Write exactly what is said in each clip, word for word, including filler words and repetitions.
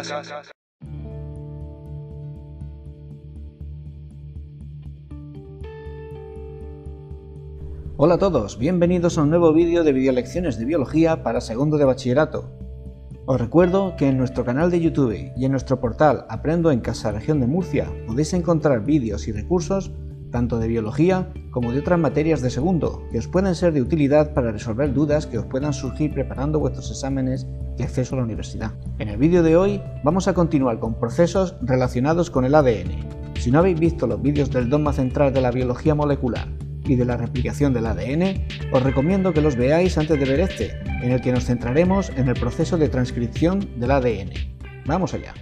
Hola a todos, bienvenidos a un nuevo vídeo de videolecciones de biología para segundo de bachillerato. Os recuerdo que en nuestro canal de YouTube y en nuestro portal Aprendo en Casa Región de Murcia podéis encontrar vídeos y recursos tanto de biología como de otras materias de segundo que os pueden ser de utilidad para resolver dudas que os puedan surgir preparando vuestros exámenes de acceso a la universidad. En el vídeo de hoy vamos a continuar con procesos relacionados con el A D N. Si no habéis visto los vídeos del dogma central de la biología molecular y de la replicación del A D N, os recomiendo que los veáis antes de ver este, en el que nos centraremos en el proceso de transcripción del A D N. ¡Vamos allá!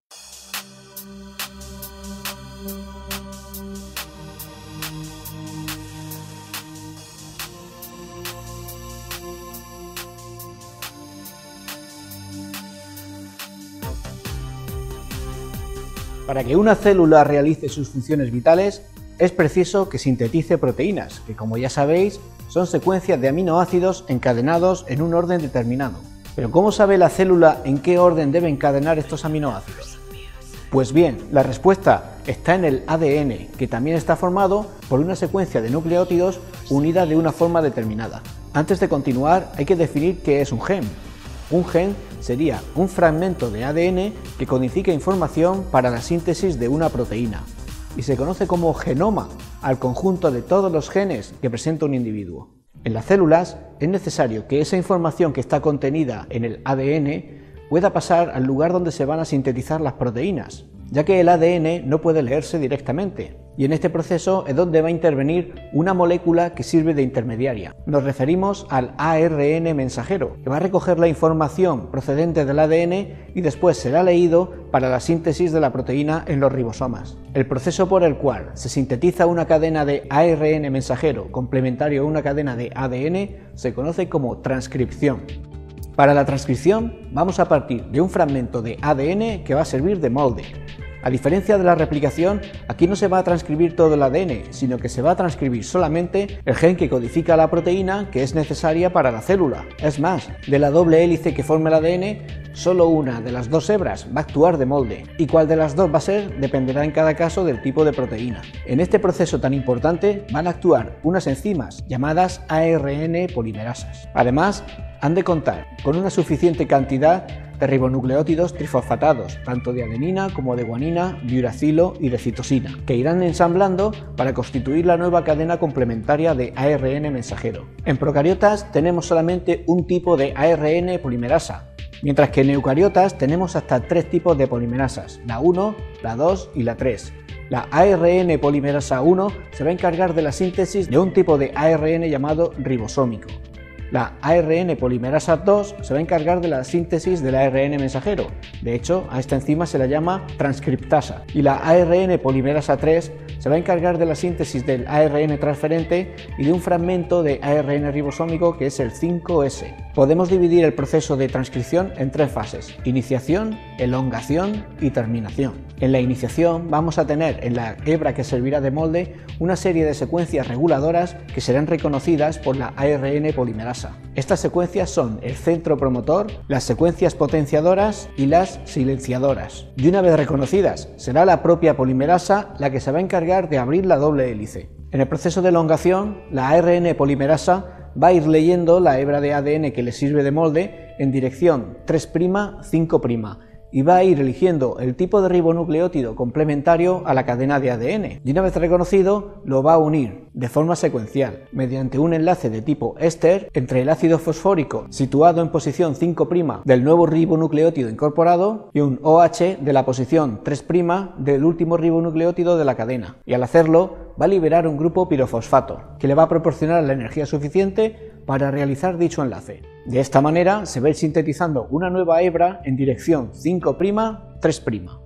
Para que una célula realice sus funciones vitales, es preciso que sintetice proteínas, que como ya sabéis, son secuencias de aminoácidos encadenados en un orden determinado. Pero ¿cómo sabe la célula en qué orden debe encadenar estos aminoácidos? Pues bien, la respuesta está en el A D N, que también está formado por una secuencia de nucleótidos unida de una forma determinada. Antes de continuar, hay que definir qué es un gen. Un gen sería un fragmento de A D N que codifica información para la síntesis de una proteína, y se conoce como genoma al conjunto de todos los genes que presenta un individuo. En las células es necesario que esa información que está contenida en el A D N pueda pasar al lugar donde se van a sintetizar las proteínas, ya que el A D N no puede leerse directamente, y en este proceso es donde va a intervenir una molécula que sirve de intermediaria. Nos referimos al A R N mensajero, que va a recoger la información procedente del A D N y después será leído para la síntesis de la proteína en los ribosomas. El proceso por el cual se sintetiza una cadena de A R N mensajero complementario a una cadena de A D N se conoce como transcripción. Para la transcripción vamos a partir de un fragmento de A D N que va a servir de molde. A diferencia de la replicación, aquí no se va a transcribir todo el A D N, sino que se va a transcribir solamente el gen que codifica la proteína que es necesaria para la célula. Es más, de la doble hélice que forma el A D N, solo una de las dos hebras va a actuar de molde, y cuál de las dos va a ser dependerá en cada caso del tipo de proteína. En este proceso tan importante van a actuar unas enzimas llamadas A R N polimerasas. Además, han de contar con una suficiente cantidad de ribonucleótidos trifosfatados, tanto de adenina como de guanina, de uracilo y de citosina, que irán ensamblando para constituir la nueva cadena complementaria de A R N mensajero. En procariotas tenemos solamente un tipo de A R N polimerasa, mientras que en eucariotas tenemos hasta tres tipos de polimerasas, la uno, la dos y la tres. La A R N polimerasa uno se va a encargar de la síntesis de un tipo de A R N llamado ribosómico. La A R N polimerasa dos se va a encargar de la síntesis del A R N mensajero, de hecho a esta enzima se la llama transcriptasa, y la A R N polimerasa tres se va a encargar de la síntesis del A R N transferente y de un fragmento de A R N ribosómico que es el cinco S. Podemos dividir el proceso de transcripción en tres fases: iniciación, elongación y terminación. En la iniciación vamos a tener en la hebra que servirá de molde una serie de secuencias reguladoras que serán reconocidas por la A R N polimerasa. Estas secuencias son el centro promotor, las secuencias potenciadoras y las silenciadoras. Y una vez reconocidas, será la propia polimerasa la que se va a encargar de abrir la doble hélice. En el proceso de elongación, la A R N polimerasa va a ir leyendo la hebra de A D N que le sirve de molde en dirección tres' cinco' y va a ir eligiendo el tipo de ribonucleótido complementario a la cadena de A D N, y una vez reconocido lo va a unir de forma secuencial mediante un enlace de tipo éster entre el ácido fosfórico situado en posición cinco' del nuevo ribonucleótido incorporado y un OH de la posición tres' del último ribonucleótido de la cadena, y al hacerlo va a liberar un grupo pirofosfato que le va a proporcionar la energía suficiente para realizar dicho enlace. De esta manera se va a ir sintetizando una nueva hebra en dirección cinco', tres'.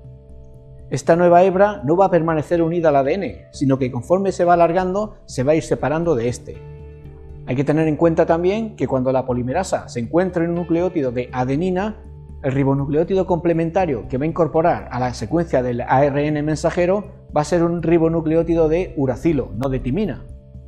Esta nueva hebra no va a permanecer unida al A D N, sino que conforme se va alargando se va a ir separando de este. Hay que tener en cuenta también que cuando la polimerasa se encuentra en un nucleótido de adenina, el ribonucleótido complementario que va a incorporar a la secuencia del A R N mensajero va a ser un ribonucleótido de uracilo, no de timina.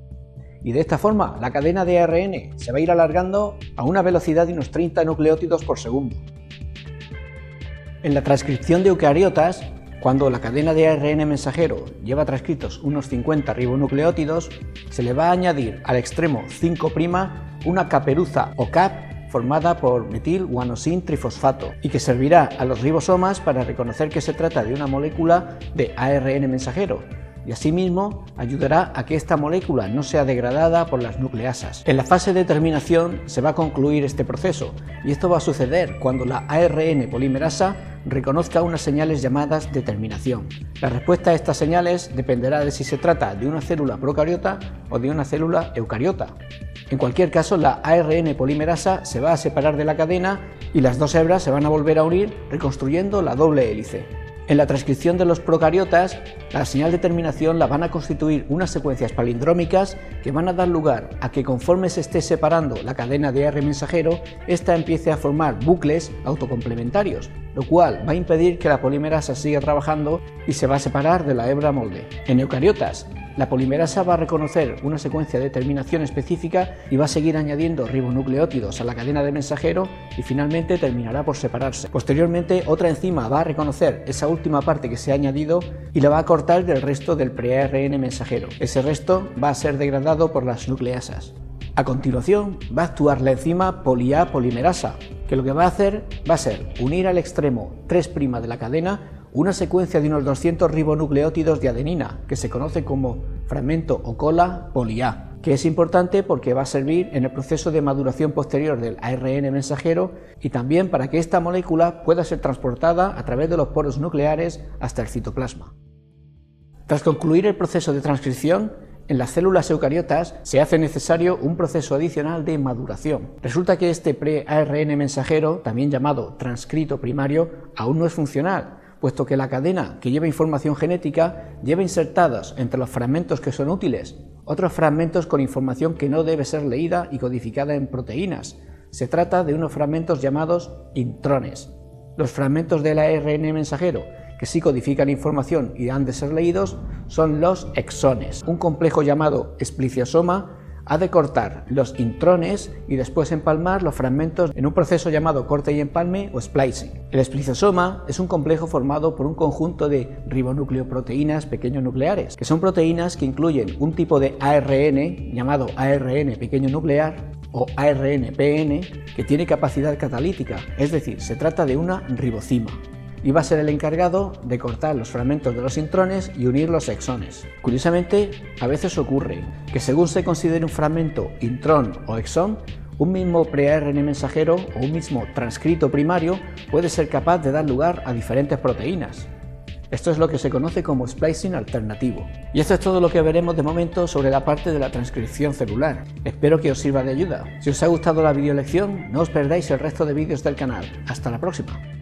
Y de esta forma la cadena de A R N se va a ir alargando a una velocidad de unos treinta nucleótidos por segundo. En la transcripción de eucariotas, cuando la cadena de A R N mensajero lleva transcritos unos cincuenta ribonucleótidos, se le va a añadir al extremo cinco' una caperuza o cap formada por metil guanosin trifosfato y que servirá a los ribosomas para reconocer que se trata de una molécula de A R N mensajero, y asimismo ayudará a que esta molécula no sea degradada por las nucleasas. En la fase de terminación se va a concluir este proceso, y esto va a suceder cuando la A R N polimerasa reconozca unas señales llamadas de terminación. La respuesta a estas señales dependerá de si se trata de una célula procariota o de una célula eucariota. En cualquier caso, la A R N polimerasa se va a separar de la cadena y las dos hebras se van a volver a unir reconstruyendo la doble hélice. En la transcripción de los procariotas, la señal de terminación la van a constituir unas secuencias palindrómicas que van a dar lugar a que conforme se esté separando la cadena de A R N mensajero, ésta empiece a formar bucles autocomplementarios, lo cual va a impedir que la polimerasa siga trabajando y se va a separar de la hebra molde. En eucariotas, la polimerasa va a reconocer una secuencia de terminación específica y va a seguir añadiendo ribonucleótidos a la cadena de mensajero y finalmente terminará por separarse. Posteriormente, otra enzima va a reconocer esa última parte que se ha añadido y la va a cortar del resto del pre-A R N mensajero. Ese resto va a ser degradado por las nucleasas. A continuación, va a actuar la enzima poli-A polimerasa, que lo que va a hacer va a ser unir al extremo tres' de la cadena una secuencia de unos doscientos ribonucleótidos de adenina, que se conoce como fragmento o cola poli-A, que es importante porque va a servir en el proceso de maduración posterior del A R N mensajero y también para que esta molécula pueda ser transportada a través de los poros nucleares hasta el citoplasma. Tras concluir el proceso de transcripción, en las células eucariotas se hace necesario un proceso adicional de maduración. Resulta que este pre-A R N mensajero, también llamado transcrito primario, aún no es funcional, puesto que la cadena que lleva información genética lleva insertadas entre los fragmentos que son útiles otros fragmentos con información que no debe ser leída y codificada en proteínas. Se trata de unos fragmentos llamados intrones. Los fragmentos del A R N mensajero que sí codifican información y han de ser leídos son los exones. Un complejo llamado espliciosoma ha de cortar los intrones y después empalmar los fragmentos en un proceso llamado corte y empalme o splicing. El espliciosoma es un complejo formado por un conjunto de ribonucleoproteínas pequeños nucleares, que son proteínas que incluyen un tipo de A R N llamado A R N pequeño nuclear o A R N P N que tiene capacidad catalítica, es decir, se trata de una ribocima, y va a ser el encargado de cortar los fragmentos de los intrones y unir los exones. Curiosamente, a veces ocurre que según se considere un fragmento intrón o exón, un mismo pre-A R N mensajero o un mismo transcrito primario puede ser capaz de dar lugar a diferentes proteínas. Esto es lo que se conoce como splicing alternativo. Y esto es todo lo que veremos de momento sobre la parte de la transcripción celular. Espero que os sirva de ayuda. Si os ha gustado la videolección, no os perdáis el resto de vídeos del canal. Hasta la próxima.